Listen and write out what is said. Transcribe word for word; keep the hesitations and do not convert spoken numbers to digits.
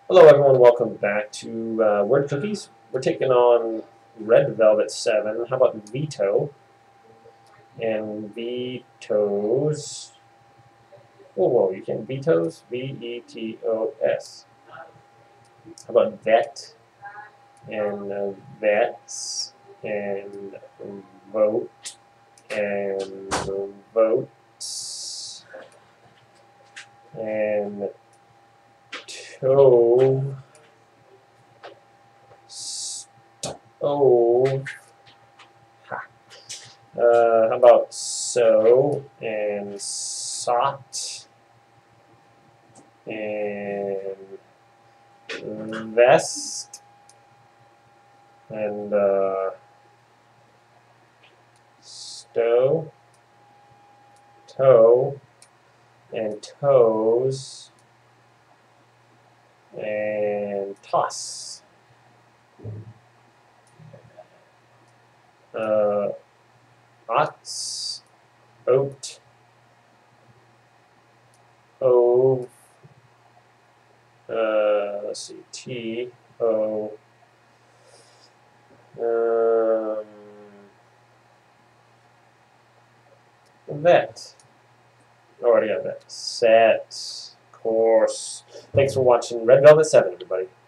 Hello everyone, welcome back to uh, Word Cookies. We're taking on Red Velvet seven. How about veto? And vetoes. Whoa, whoa, you can vetoes? V E T O S. How about vet? And uh, vets. And vote. And votes. And toe. Oh, ha. Uh, how about so and sought and vest and uh, stow, toe and toes and toss. Uh, ox, oat, ove, uh, let's see, T, O, um, vet. Already got that. Set, course. Thanks for watching Red Velvet seven, everybody.